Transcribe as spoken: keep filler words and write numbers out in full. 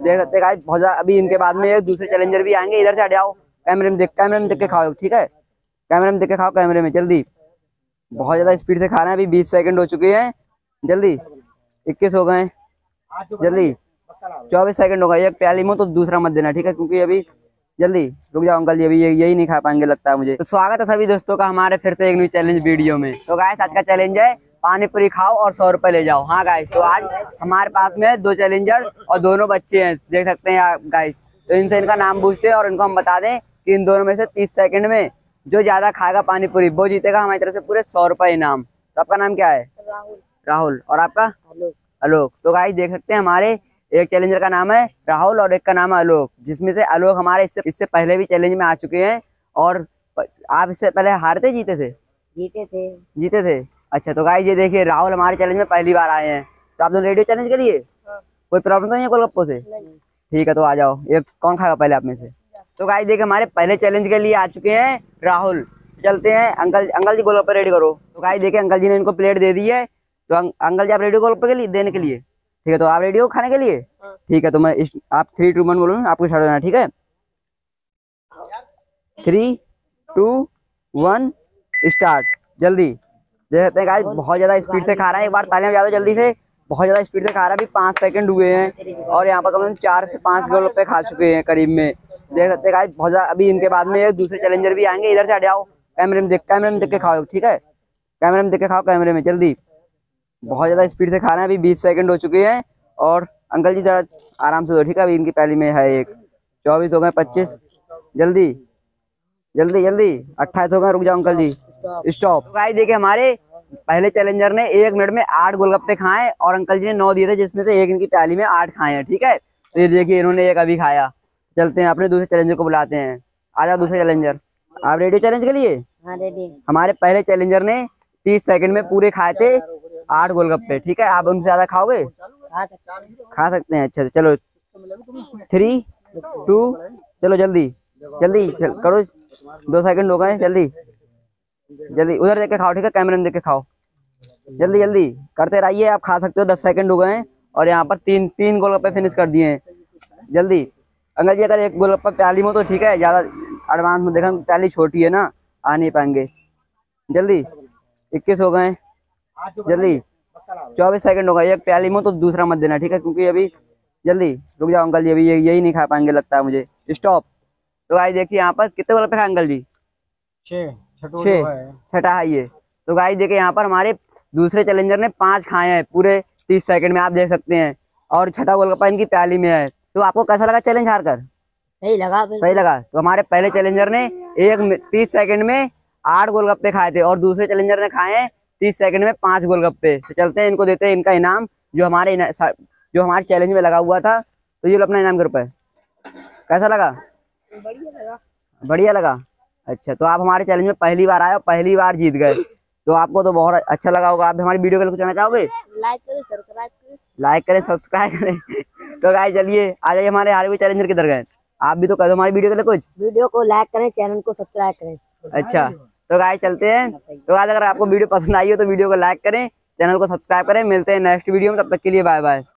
देख सकते हैं बहुत ज्यादा। अभी इनके बाद में दूसरे चैलेंजर भी आएंगे, इधर से हट जाओ। कैमरे में देख कैमरे में देख के खाओ, ठीक है? कैमरे में देख के खाओ, कैमरे में जल्दी। बहुत ज्यादा स्पीड से खा रहे हैं। अभी बीस सेकंड हो चुके हैं, जल्दी। इक्कीस हो गए, जल्दी। चौबीस सेकंड हो गए। एक प्याली में तो दूसरा मत देना, ठीक है? क्योंकि अभी जल्दी रुक जाओ अंकल जी, अभी यही नहीं खा पाएंगे लगता है मुझे। तो स्वागत है सभी दोस्तों का हमारे फिर से एक न्यू चैलेंज वीडियो में। तो गाइस आज का चैलेंज है पानी पूरी खाओ और सौ रुपए ले जाओ। हाँ गाइस, तो आज हमारे पास में दो चैलेंजर और दोनों बच्चे हैं, देख सकते हैं आप गाइस। तो इनसे इनका नाम पूछते हैं और इनको हम बता दें कि इन दोनों में से तीस सेकंड में जो ज्यादा खाएगा पानी पूरी वो जीतेगा हमारी तरफ से पूरे सौ रुपए इनाम। तो आपका नाम क्या है? राहुल। राहुल। और आपका? आलोक। आलोक। तो गाइस देख सकते हैं हमारे एक चैलेंजर का नाम है राहुल और एक का नाम है आलोक, जिसमें से आलोक हमारे इससे इससे पहले भी चैलेंज में आ चुके हैं। और आप इससे पहले हारे थे, जीते थे? जीते थे। जीते थे। अच्छा, तो गाइस ये देखिए राहुल हमारे चैलेंज में पहली बार आए हैं। तो आप दोनों रेडियो चैलेंज के लिए? हाँ। कोई प्रॉब्लम तो नहीं है गोलगप्पों से? ठीक है, तो आ जाओ। एक कौन खाएगा पहले आप में से? तो गाइस देखिए हमारे पहले चैलेंज के लिए आ चुके हैं राहुल। चलते हैं अंकल अंकल जी गोलगप्पे रेडी करो। तो गाइस देखिए अंकल जी ने इनको प्लेट दे दी है। तो अं, अंकल जी आप रेडी गोलगप्पे के लिए देने के लिए? ठीक है, तो आप रेडी हो खाने के लिए? हाँ। ठीक है, तो मैं इस, आप थ्री टू वन बोलूँ, आपको स्टार्ट होना, ठीक है? थ्री टू वन स्टार्ट, जल्दी। देख सकते हैं गाइस बहुत ज्यादा स्पीड से खा रहा है। एक बार तालियां बजा दो जल्दी से। बहुत ज्यादा स्पीड से खा रहा है। अभी पाँच सेकंड हुए हैं और यहाँ पर कम से कम चार से पांच गोलगप्पे खा चुके हैं करीब में। देख सकते हैं गाइस बहुत ज्यादा। अभी इनके बाद में दूसरे चैलेंजर भी आएंगे, इधर से हट जाओ। कैमरे में देख कैमरे में देख के खाओ, ठीक है? कैमरे में देख के खाओ, कैमरे में जल्दी। बहुत ज्यादा स्पीड से खा रहे हैं। अभी बीस सेकंड हो चुके हैं और अंकल जी जरा आराम से दो, ठीक है? अभी इनकी पहली में है एक। चौबीस हो गए, पच्चीस, जल्दी जल्दी जल्दी। अट्ठाईस हो गए, रुक जाओ अंकल जी, स्टॉप। गाइस देखिए हमारे पहले चैलेंजर ने एक मिनट में आठ गोलगप्पे खाए और अंकल जी ने नौ दिए थे, जिसमें से एक इनकी प्याली में आठ खाए हैं, ठीक है? तो ये देखिए इन्होंने एक अभी खाया। चलते हैं अपने दूसरे चैलेंजर को बुलाते हैं। आ जाओ दूसरे चैलेंजर। आप रेडियो चैलेंज के लिए? हाँ रेडी। हमारे पहले चैलेंजर ने तीस सेकंड में पूरे खाए थे आठ गोलगप्पे, ठीक है? आप उनसे ज्यादा खाओगे? खा सकते हैं। खा सकते हैं। अच्छा चलो, थ्री टू, चलो जल्दी जल्दी चल, करो। दो सेकंड हो गए, जल्दी जल्दी। उधर देख के खाओ, ठीक है? कैमरे में देख के खाओ, जल्दी जल्दी करते रहिए। आप खा सकते हो। दस सेकंड हो गए हैं और यहाँ पर तीन तीन गोलगप्पे फिनिश कर दिए हैं, जल्दी। अंकल जी अगर एक गोलगप्पा प्याली में तो ठीक है, ज्यादा एडवांस में देखा प्याली छोटी है ना, आ नहीं पाएंगे, जल्दी। इक्कीस हो गए, जल्दी। चौबीस सेकंड हो गए। एक प्याली में तो दूसरा मत देना, ठीक है? क्योंकि अभी जल्दी रुक जाओ अंकल जी, अभी यही नहीं खा पाएंगे लगता है मुझे, स्टॉप। तो गाइस देखिए यहाँ पर कितने गोलगप्पे खाए अंकल जी? छह छठा है ये। तो गाइस देखिए यहाँ पर हमारे दूसरे चैलेंजर ने पांच खाए हैं पूरे तीस सेकंड में, आप देख सकते हैं। और छठा गोलगप्पा इनकी प्याली में है। तो आपको कैसा लगा चैलेंज हार कर? सही लगा। सही लगा। तो हमारे पहले चैलेंजर ने एक तीस सेकंड में आठ गोलगप्पे खाए थे और दूसरे चैलेंजर ने खाए हैं तीस सेकंड में पांच गोलगप्पे। तो चलते हैं इनको देते हैं इनका इनाम जो हमारे जो हमारे चैलेंज में लगा हुआ था। तो ये लो अपना इनाम के रुपए। कैसा लगा? बढ़िया लगा। बढ़िया लगा। अच्छा, तो आप हमारे चैलेंज में पहली बार आए और पहली बार जीत गए, तो आपको तो बहुत अच्छा लगा होगा। आप हमारी वीडियो के लिए कुछ कहना चाहोगे? लाइक करें, सब्सक्राइब करें। लाइक करें, सब्सक्राइब करें। तो गाइस चलिए आ जाइए, हमारे हारे हुए चैलेंजर किधर गए? आप भी तो कह दो हमारी वीडियो के लिए कुछ। वीडियो को लाइक करें, चैनल को सब्सक्राइब करें। अच्छा, तो गाइस चलते हैं। तो आज अगर आपको वीडियो पसंद आई हो तो वीडियो को लाइक करें, चैनल को सब्सक्राइब करें। मिलते हैं नेक्स्ट वीडियो में, तब तक के लिए बाय बाय।